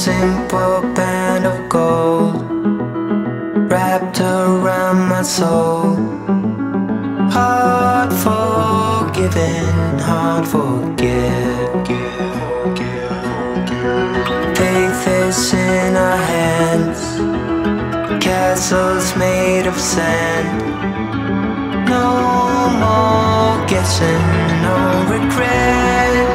simple band of gold wrapped around my soul. Hard forgiven, hard forget. Faith is in our hands, castles made of sand. No more guessing, no regret.